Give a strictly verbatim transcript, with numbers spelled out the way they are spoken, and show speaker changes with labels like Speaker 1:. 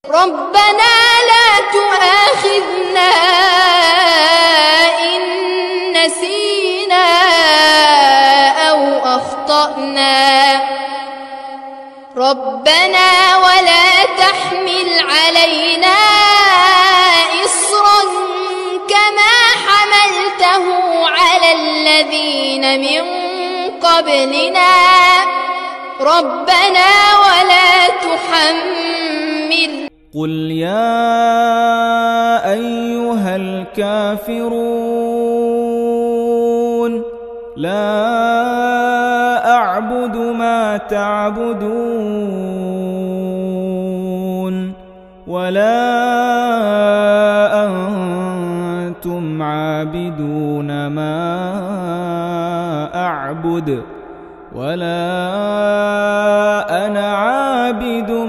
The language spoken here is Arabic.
Speaker 1: ربنا لا تؤاخذنا إن نسينا أو أخطأنا ربنا ولا تحمل علينا إصرا كما حملته على الذين من قبلنا ربنا ولا تحمل
Speaker 2: قل يا أيها الكافرون لا أعبد ما تعبدون ولا أنتم عابدون ما أعبد ولا أنا عابد